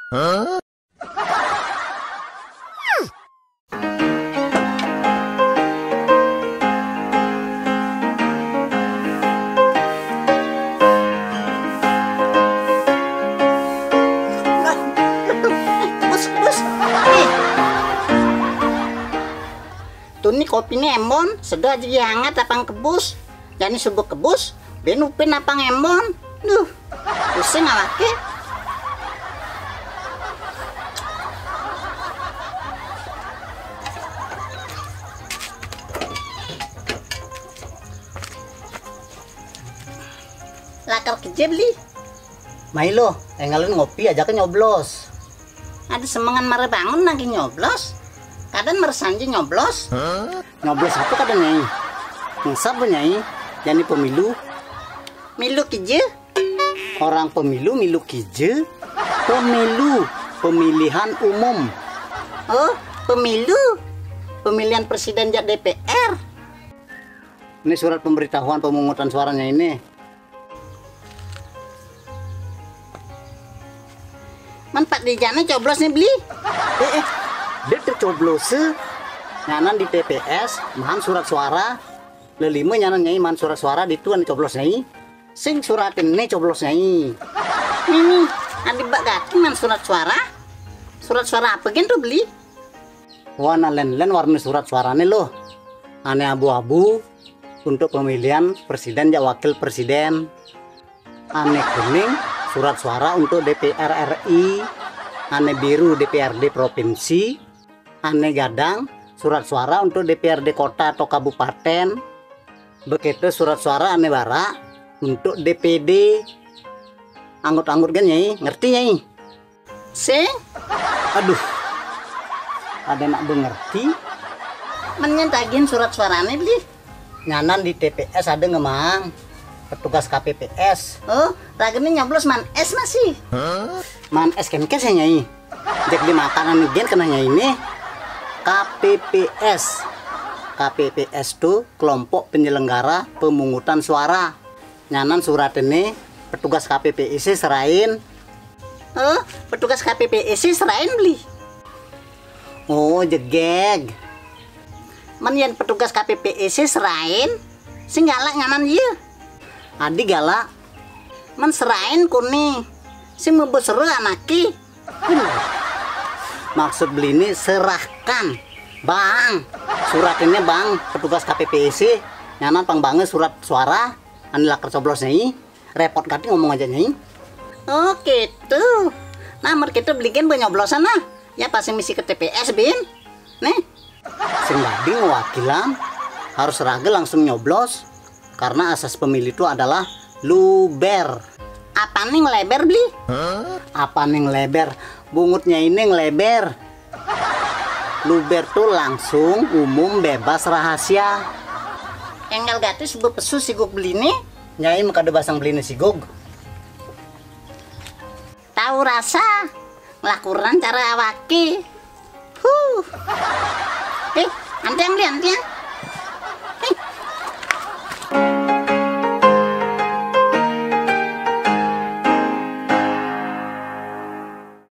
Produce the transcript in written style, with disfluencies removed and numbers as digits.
Tuh nih kopinya embon, sedot jadi hangat apa kebus. Jadi subuh kebus, ben upin apa ngembon. Duh, pusing awake. Lakar keje beli. Mailo, engalin ngopi ajakan nyoblos. Ada semangan marah bangun lagi nyoblos. Kadang mersanji nyoblos. Nyoblos apa kadang nyai? Ngusap nyai? Jadi pemilu. Milu keje. Orang pemilu milu kije. Pemilu, pemilihan umum. Oh, pemilu. Pemilihan presiden jak DPR. Ini surat pemberitahuan pemungutan suaranya ini. Manfaat di jana coblos nih beli. Dia tercoblos nyanan di TPS mahan surat suara lelima nyanan nyai mahan surat suara di tuan coblos nyai sing surat ini coblos nyai Ini adi bak gati man surat suara apa gitu beli? warna len warna surat suaranya loh aneh abu-abu untuk pemilihan presiden ya wakil presiden, aneh kuning surat suara untuk DPR RI, aneh biru DPRD provinsi, aneh gadang surat suara untuk DPRD kota atau kabupaten, begitu surat suara aneh bara untuk DPD anggut-anggut kan nyai, ngerti nyai? Sing? Aduh, ada nak ngerti? Menyentagin surat suaranya beli? Nyanan di TPS ada ngemang petugas KPPS. Oh, ragini nyoblos man es masih? Man es kan kes ya nyai. Jadi makanan gen kena nyai ini. KPPS. KPPS tuh kelompok penyelenggara pemungutan suara. Nyanan surat ini petugas KPPS serain. Oh, petugas KPPS serain beli? Oh, jegeg. Menyen petugas KPPS serain, sing galak nyanan iya. Adi galak. Men serain kuni, sing mau seru anaki. Maksud beli ini serahkan, bang. Surat ini bang, petugas KPPS nyanan pang banget surat suara, anu lakar coblos nyai. Repot kati ngomong aja nyai. Oh gitu. Nah, kita belikan penyoblosan lah. Ya pasti misi ke TPS bin. Nih. Sing tadi wakilan harus raga langsung nyoblos karena asas pemilih itu adalah luber. Apa nih ngeleber beli? Apa nih ngeleber? Bungutnya ini ngeleber. Luber tuh langsung, umum, bebas, rahasia. Enggal gatis bepesu si gug beli nih. Nyai maka ada basang beli si gug. Tahu rasa ngelakuran cara awaki. Antiang beli antiang.